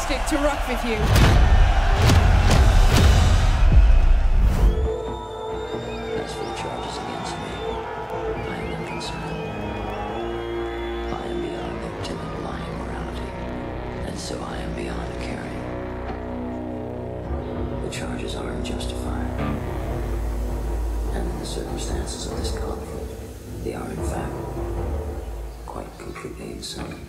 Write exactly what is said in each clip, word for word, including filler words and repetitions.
fantastic to rock with you. As for the charges against me, I am unconcerned. I am beyond their timid, lying morality, and so I am beyond caring. The charges are unjustified, and in the circumstances of this conflict, they are in fact quite completely insane.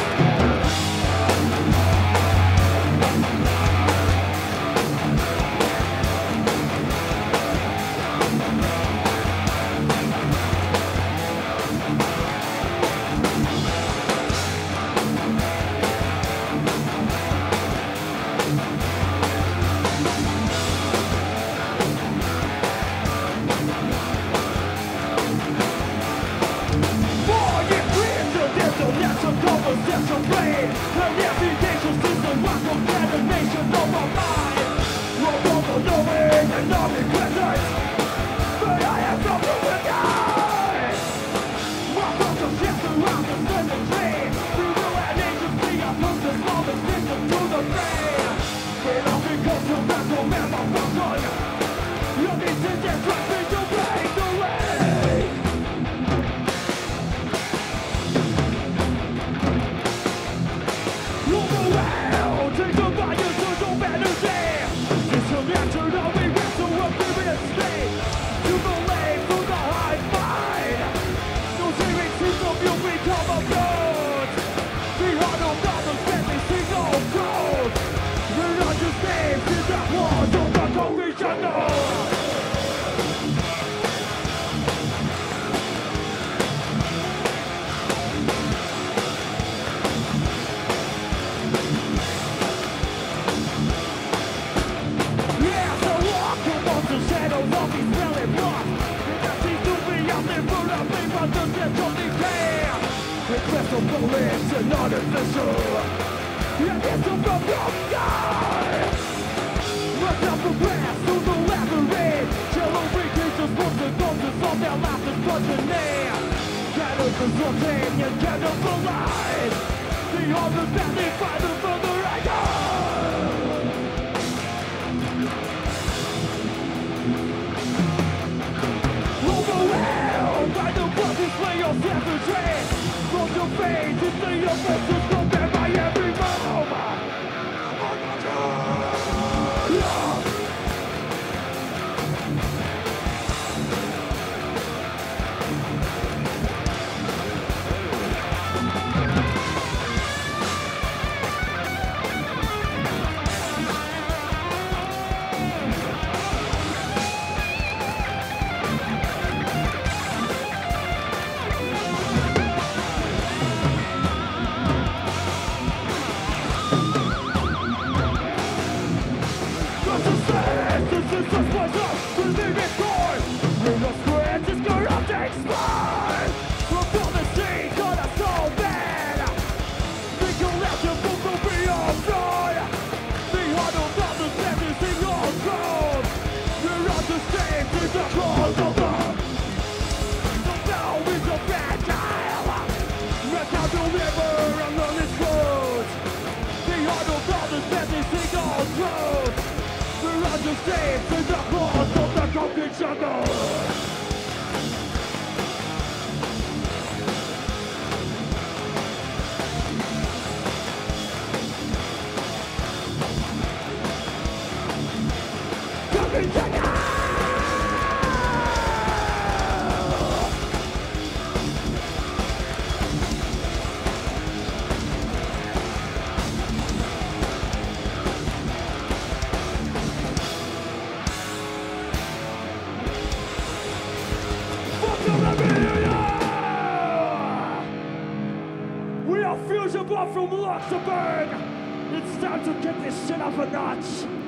From Luxembourg! It's time to get this shit up a notch!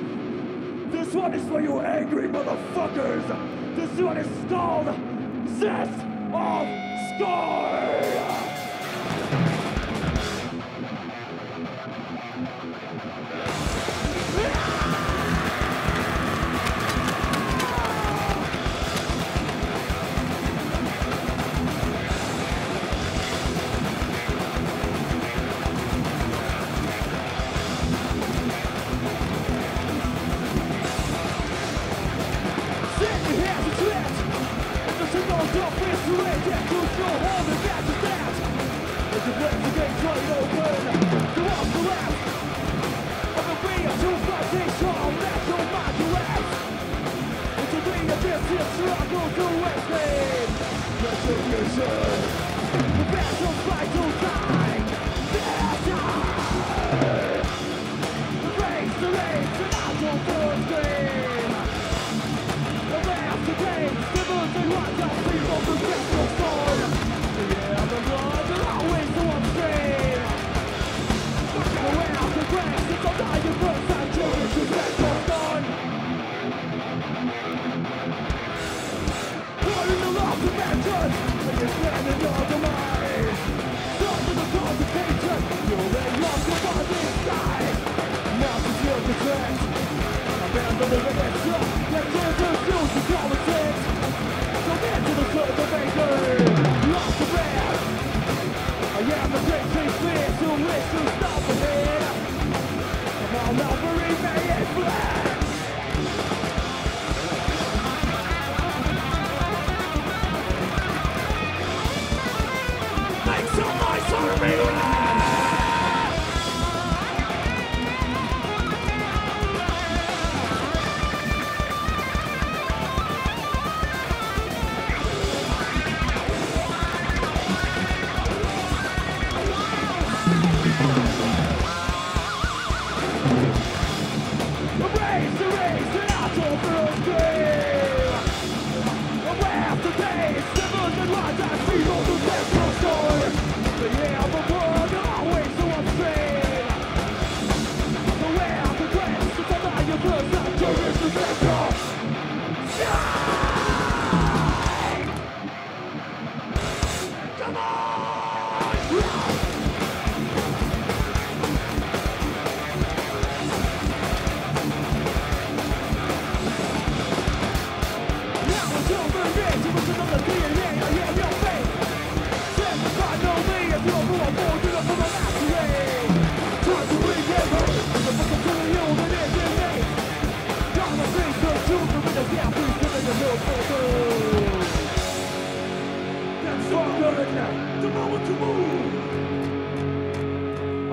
This one is for you angry motherfuckers! This one is called Zest of Scorn!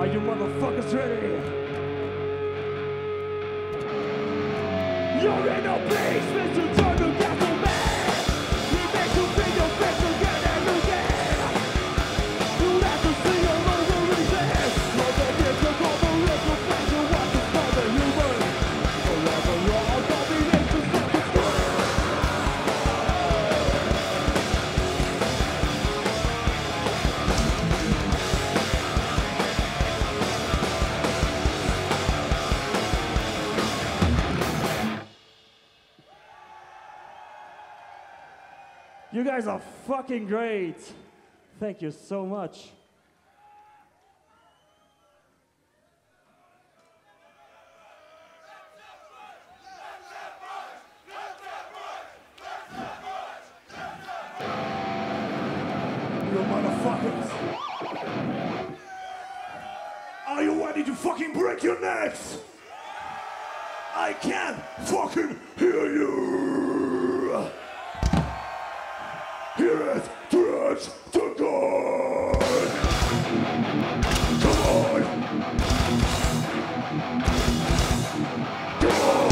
Are you motherfuckers ready? You're in a basement to turn to castle man. We make you feel your face again and again. You have to see all over again. Love the gift of all the little things you want to call the human. Forever you're all dominated to set the score. You guys are fucking great. Thank you so much. You motherfuckers. Are you ready to fucking break your necks? I can't fucking hear you. Here is Dredge to God! Come on! Go!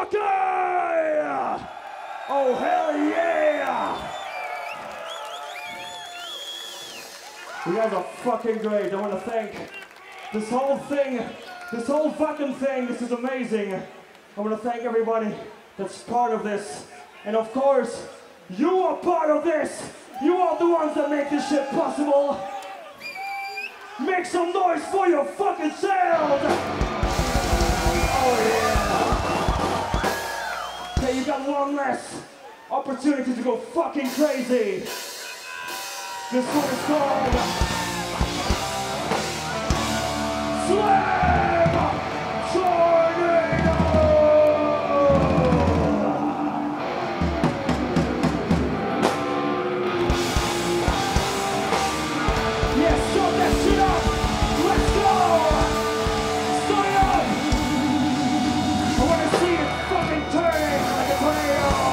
Wacken! Oh, hell yeah! You guys are fucking great. I want to thank this whole thing, this whole fucking thing. This is amazing. I want to thank everybody that's part of this. And of course, you are part of this. You are the ones that make this shit possible. Make some noise for your fucking selves. Oh yeah. Okay, you got one less opportunity to go fucking crazy. This one is called Slam Tornado! Yes, shut that shit up! Let's go! Start it up! I want to see it fucking turning like a tornado!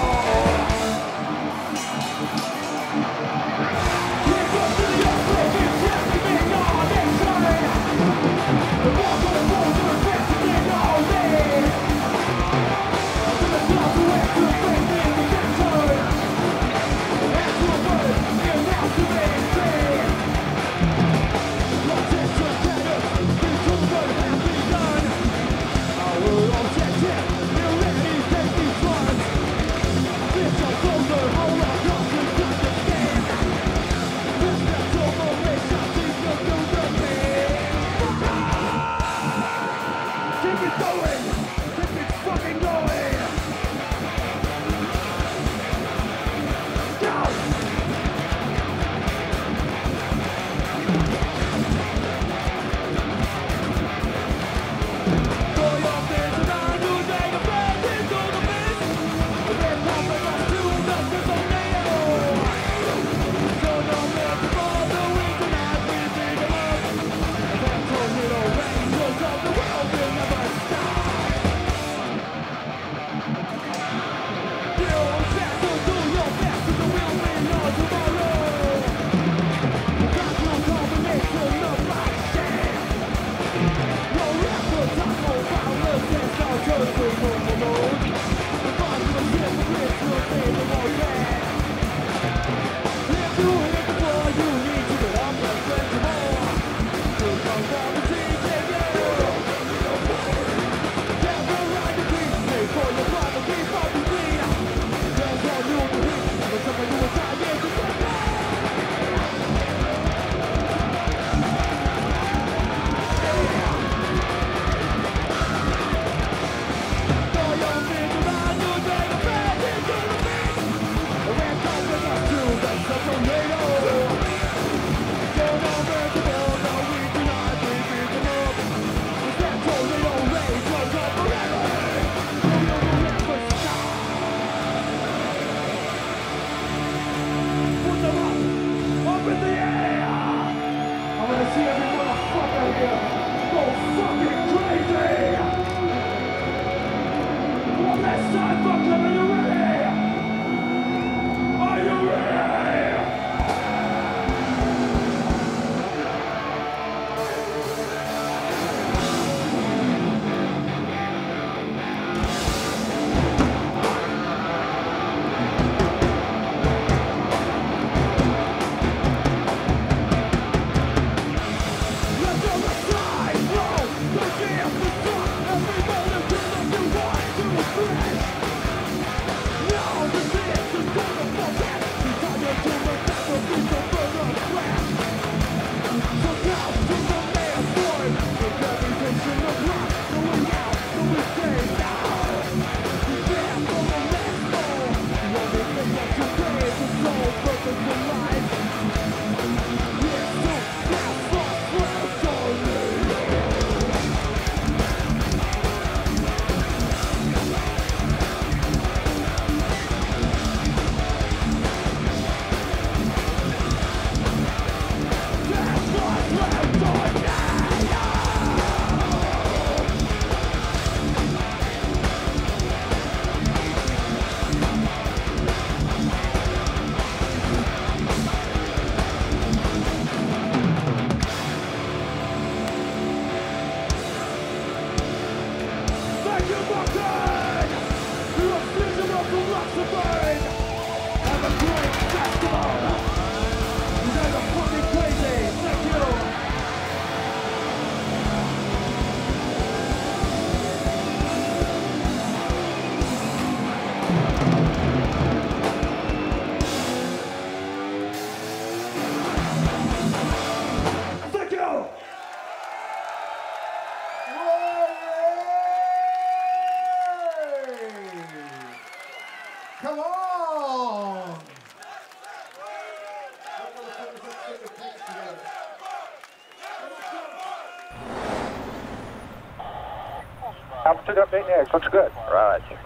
Altitude update next. Looks good. Roger.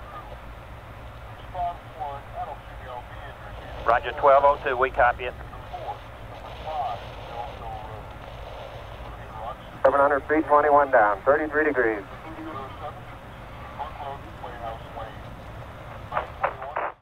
Roger, twelve oh two, we copy it. seven hundred feet, twenty-one down, thirty-three degrees.